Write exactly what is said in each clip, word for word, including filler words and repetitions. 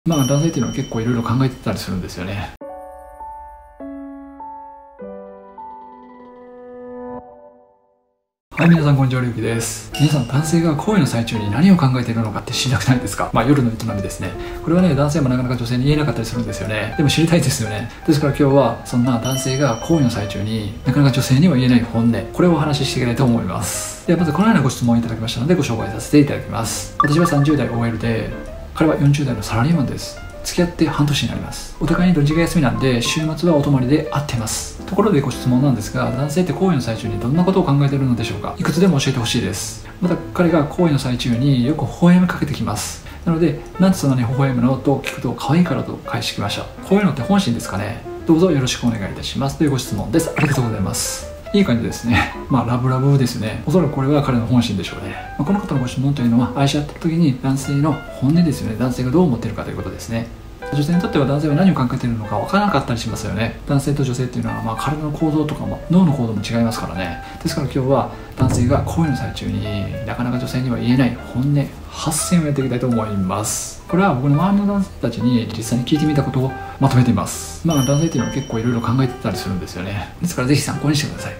まあ男性っていうのは結構いろいろ考えてたりするんですよね。はい、皆さんこんにちは、りゅうきです。皆さん、男性が行為の最中に何を考えているのかって知りたくないですか？まあ夜の営みですね。これはね、男性もなかなか女性に言えなかったりするんですよね。でも知りたいですよね。ですから今日はそんな男性が行為の最中になかなか女性には言えない本音、これをお話ししていきたいと思います。ではまずこのようなご質問をいただきましたのでご紹介させていただきます。私はさんじゅうだい オーエル で、彼はよんじゅうだいのサラリーマンです。付き合って半年になります。お互いに土日が休みなんで週末はお泊まりで会ってます。ところでご質問なんですが、男性って行為の最中にどんなことを考えているのでしょうか？いくつでも教えてほしいです。また彼が行為の最中によく微笑みかけてきます。なので、なんでそんなに微笑むのと聞くと可愛いからと返してきました。こういうのって本心ですかね？どうぞよろしくお願いいたしますというご質問です。ありがとうございます。いい感じですね。まあラブラブですね。おそらくこれは彼の本心でしょうね。まあ、この方のご質問というのは愛し合ってる時に男性の本音ですよね。男性がどう思っているかということですね。女性にとっては男性は何を考えているのか分からなかったりしますよね。男性と女性っていうのはまあ体の構造とかも脳の構造も違いますからね。ですから今日は男性が行為の最中になかなか女性には言えない本音はっせんをやっていきたいと思います。これは僕の周りの男性たちに実際に聞いてみたことをまとめています。まあ男性っていうのは結構いろいろ考えてたりするんですよね。ですからぜひ参考にしてください。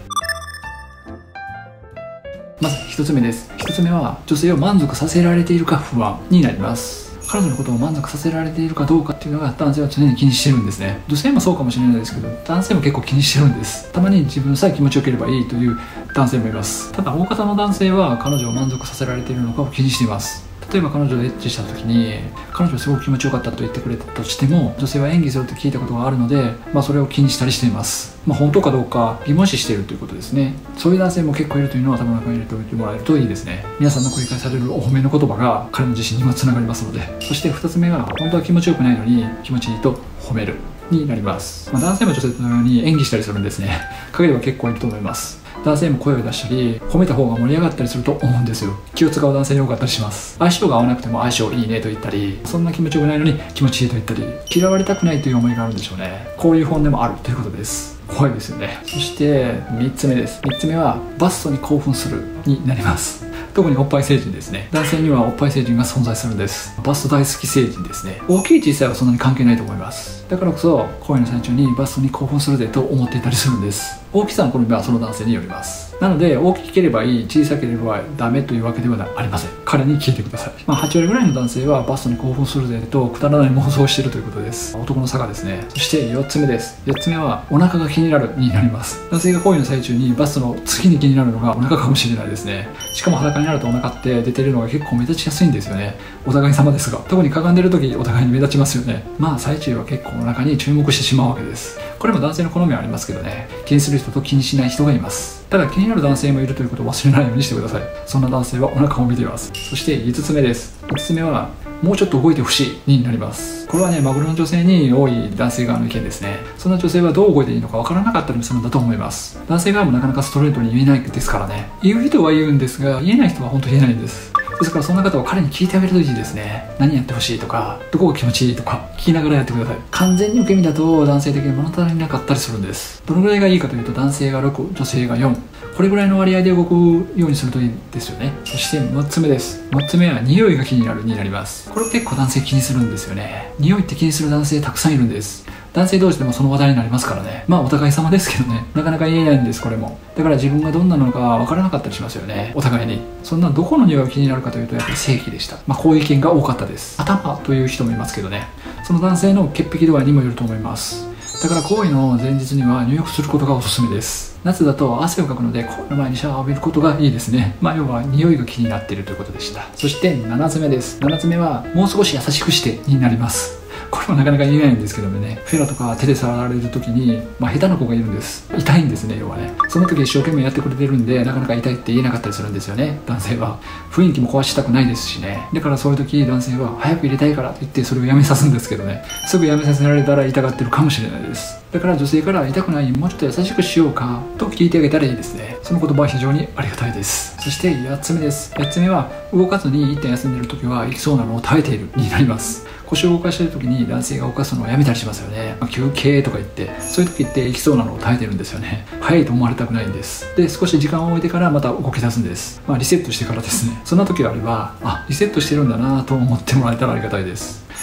まずひとつめです。ひとつめは女性を満足させられているか不安になります。彼女のことを満足させられているかどうかっていうのが男性は常に気にしてるんですね。女性もそうかもしれないですけど、男性も結構気にしてるんです。たまに自分さえ気持ちよければいいという男性もいます。ただ大方の男性は彼女を満足させられているのかを気にしています。例えば彼女とエッチした時に彼女はすごく気持ちよかったと言ってくれたとしても、女性は演技すると聞いたことがあるので、まあ、それを気にしたりしています。まあ、本当かどうか疑問視しているということですね。そういう男性も結構いるというのは頭の中に入れておいてもらえるといいですね。皆さんの繰り返されるお褒めの言葉が彼の自信にもつながりますので。そしてふたつめが本当は気持ちよくないのに気持ちいいと褒めるになります。まあ、男性も女性とのように演技したりするんですね。陰では結構いると思います。男性も声を出したり褒めた方が盛り上がったりすると思うんですよ。気を使う男性に多かったりします。相性が合わなくても相性いいねと言ったり、そんな気持ちよくないのに気持ちいいと言ったり、嫌われたくないという思いがあるんでしょうね。こういう本音もあるということです。怖いですよね。そしてみっつめです。みっつめはバストに興奮するになります。特におっぱい成人ですね。男性にはおっぱい成人が存在するんです。バスト大好き成人ですね。大きい小さいはそんなに関係ないと思います。だからこそ行為の最中にバストに興奮するぜと思っていたりするんです。大きさの好みはその男性によります。なので大きければいい、小さければダメというわけではありません。彼に聞いてください。まあ、はちわりぐらいの男性はバストに興奮するぜとくだらない妄想をしているということです。男の差がですね。そしてよっつめです。よっつめはお腹が気になるになります。男性が行為の最中にバストの次に気になるのがお腹かもしれないですね。しかも裸になるとお腹って出てるのが結構目立ちやすいんですよね。お互い様ですが、特にかがんでる時お互いに目立ちますよね。まあ最中は結構お腹に注目してしまうわけです。これも男性の好みはありますけどね、気にする人と気にしない人がいます。ただ気になる男性もいるということを忘れないようにしてください。そんな男性はお腹を見ています。そしていつつめです。いつつめはもうちょっと動いてほしいになります。これはね、マグロの女性に多い男性側の意見ですね。そんな女性はどう動いていいのかわからなかったりもするんだと思います。男性側もなかなかストレートに言えないですからね。言う人は言うんですが、言えない人は本当に言えないんです。ですからそんな方は彼に聞いてあげるといいですね。何やってほしいとか、どこが気持ちいいとか聞きながらやってください。完全に受け身だと男性的に物足りなかったりするんです。どのぐらいがいいかというと、男性がろく、女性がよん、これぐらいの割合で動くようにするといいですよね。そしてむっつめです。むっつめは匂いが気になるになります。これ結構男性気にするんですよね。匂いって気にする男性たくさんいるんです。男性同士でもその話題になりますからね。まあお互い様ですけどね、なかなか言えないんです。これもだから自分がどんなのか分からなかったりしますよね、お互いに。そんなどこの匂いが気になるかというと、やっぱり性器でした。まあこういう意見が多かったです。頭という人もいますけどね、その男性の潔癖度合いにもよると思います。だから行為の前日には入浴することがおすすめです。夏だと汗をかくので行為の前にシャワーを浴びることがいいですね。まあ要は匂いが気になっているということでした。そしてななつめです。ななつめはもう少し優しくしてになります。これもなかなか言えないんですけどもね、フェラとか手で触られる時に、まあ、下手な子がいるんです。痛いんですね、要はね。その時一生懸命やってくれてるんで、なかなか痛いって言えなかったりするんですよね、男性は。雰囲気も壊したくないですしね。だからそういう時男性は早く入れたいからと言ってそれをやめさすんですけどね、すぐやめさせられたら痛がってるかもしれないです。だから女性から痛くない、もうちょっと優しくしようかと聞いてあげたらいいですね。その言葉は非常にありがたいです。そしてやっつめです。やっつめは動かずに一旦休んでいる時は行きそうなのを耐えているになります。腰を動かしている時に男性が動かすのをやめたりしますよね。まあ、休憩とか言って、そういう時って行きそうなのを耐えてるんですよね。早いと思われたくないんです。で、少し時間を置いてからまた動き出すんです。まあリセットしてからですね。そんな時があれば、あ、リセットしてるんだなと思ってもらえたらありがたいです。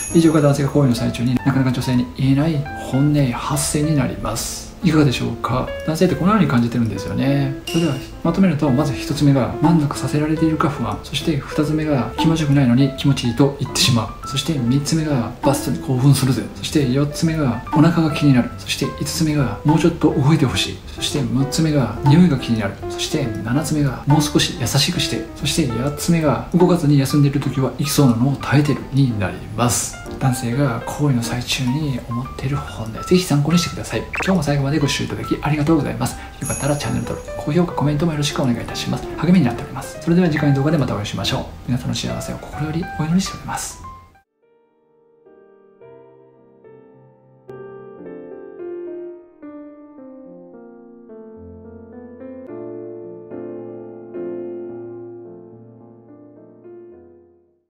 以上が男性が行為の最中になかなか女性に言えない本音発声になります。いかがでしょうか。男性ってこのように感じてるんですよね。それではまとめると、まずひとつめが満足させられているか不安、そしてふたつめが気持ちよくないのに気持ちいいと言ってしまう、そしてみっつめがバストに興奮するぜ、そしてよっつめがお腹が気になる、そしていつつめがもうちょっと動いてほしい、そしてむっつめが匂いが気になる、そしてななつめがもう少し優しくして、そしてよっつめが動かずに休んでいる時は生きそうなのを耐えてるになります。男性が行為の最中に思っている本音、ぜひ参考にしてください。今日も最後までご視聴いただきありがとうございます。よかったらチャンネル登録、高評価、コメントもよろしくお願いいたします。励みになっております。それでは次回の動画でまたお会いしましょう。皆さんの幸せを心よりお祈りしております。